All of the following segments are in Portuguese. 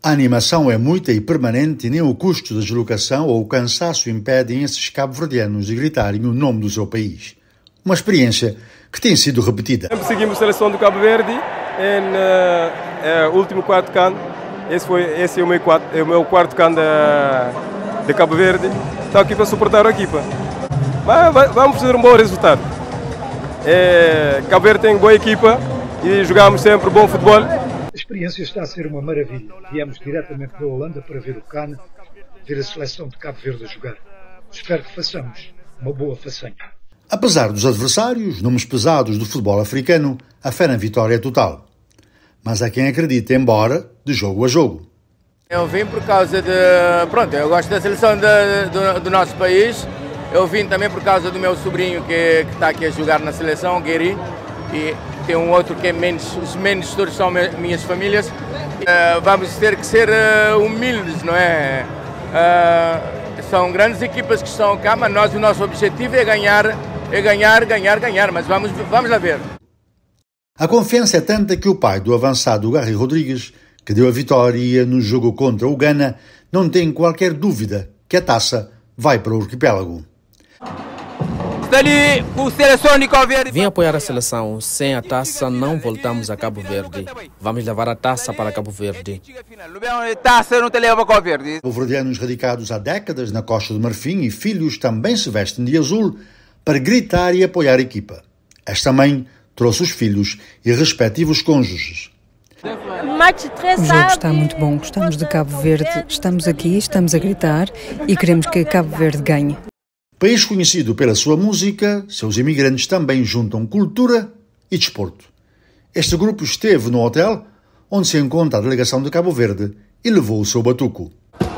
A animação é muita e permanente e nem o custo da deslocação ou o cansaço impedem esses cabo-verdianos de gritarem o nome do seu país. Uma experiência que tem sido repetida. Sempre seguimos a seleção do Cabo Verde no último quarto CAN. Esse é o meu quarto CAN de Cabo Verde. Estou aqui para suportar a equipa. Mas vamos fazer um bom resultado. Cabo Verde tem boa equipa e jogamos sempre bom futebol. A experiência está a ser uma maravilha. Viemos diretamente da Holanda para ver o CAN, ver a seleção de Cabo Verde a jogar. Espero que façamos uma boa façanha. Apesar dos adversários, nomes pesados do futebol africano, a fé na vitória é total. Mas há quem acredite, embora, de jogo a jogo. Eu vim por causa de... Pronto, eu gosto da seleção do nosso país. Eu vim também por causa do meu sobrinho que está aqui a jogar na seleção, Gueri. E tem um outro que é os menos todos são minhas famílias. Vamos ter que ser humildes, não é? São grandes equipas que estão cá, mas o nosso objetivo é ganhar, mas vamos lá ver. A confiança é tanta que o pai do avançado Garry Rodrigues, que deu a vitória no jogo contra o Ghana, não tem qualquer dúvida que a taça vai para o arquipélago. Vim apoiar a seleção. Sem a taça não voltamos a Cabo Verde. Vamos levar a taça para Cabo Verde. Cabo-verdianos radicados há décadas na Costa do Marfim e filhos também se vestem de azul para gritar e apoiar a equipa. Esta mãe trouxe os filhos e respectivos cônjuges. O jogo está muito bom. Gostamos de Cabo Verde. Estamos aqui, estamos a gritar e queremos que Cabo Verde ganhe. País conhecido pela sua música, seus imigrantes também juntam cultura e desporto. Este grupo esteve no hotel onde se encontra a delegação de Cabo Verde e levou o seu batuco.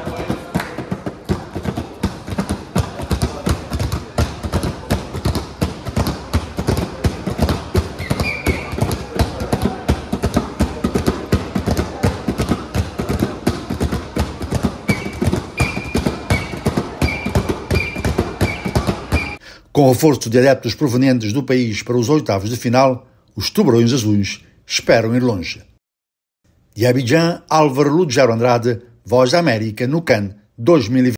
Com reforço de adeptos provenientes do país para os oitavos de final, os tubarões azuis esperam ir longe. De Abidjan, Álvaro Lugero Andrade, Voz da América, no CAN 2020.